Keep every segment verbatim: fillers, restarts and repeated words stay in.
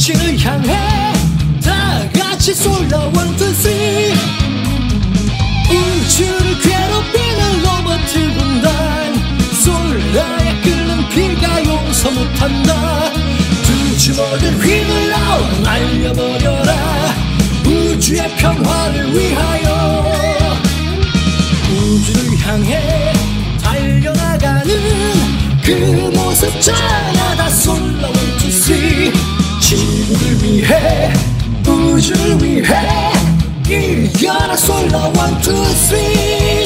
우주를 향해 다 같이 쏠라 one two three. 우주를 괴롭히는 로봇 군단 솔라에 끓는 피가 용서 못한다. 두 주먹을 휘둘러 날려버려라. 우주의 평화를 위하여. 우주를 향해 달려나가는 그 모습 전하다 솔라 one two three. 지구를 위해 우주를 위해 이겨라 솔라 one two three.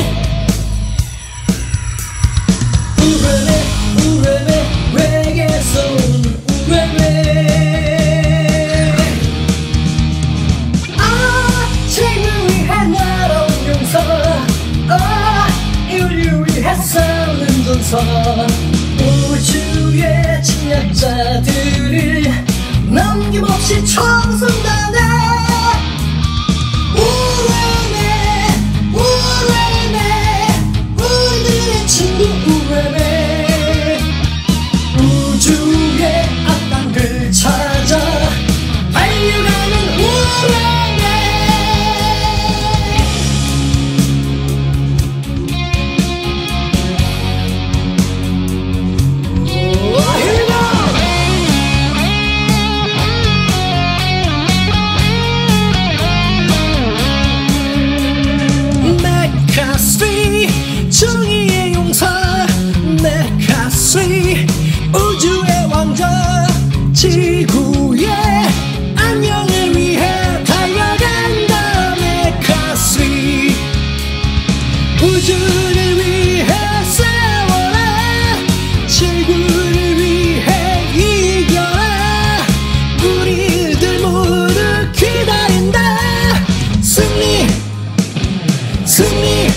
우레레 우레레 외계에서 온 우레레. 아 지구를 위해 날아온 용사. 아 인류 위해 싸우는 전사. 우주의 침략자들을 남김없이 청승단해. 우레메 우레메 우리들의 친구 우레메. 우주의 악당들 찾아 달려가는 우레메. 정의의 용사 메카스리. 우주의 왕자 지구의 안녕을 위해 달려간다 메카스리. 우주를 위해 싸워라. 지구를 위해 이겨라. 우리들 모두 기다린다. 승리 승리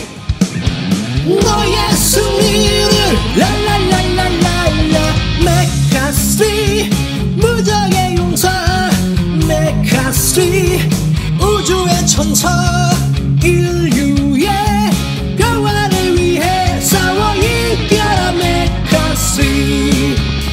너의 승리를 랄랄랄랄랄라. 메카스리 무적의 용사 메카스리. 우주의 천사 인류의 평화를 위해 싸워 이겨라 메카스리.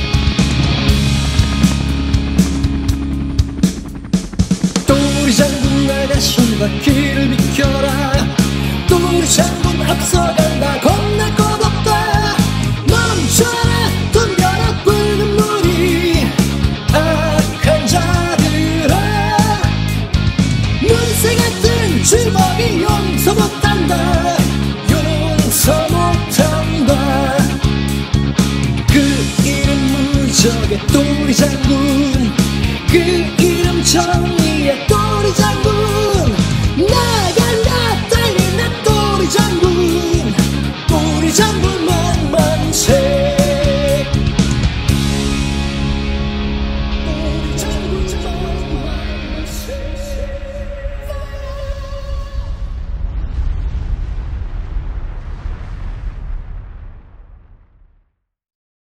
또리 장군 나의 손바퀴를 비켜라. 또리 장군 앞서간다. 겁날 것 없다. 멈춰라 덤벼라 붉은 물이. 악한 자들아 물새 같은 주먹이 용서 못한다. 용서 못한다. 그 이름 무적의 또리 장군. 그 이름 정의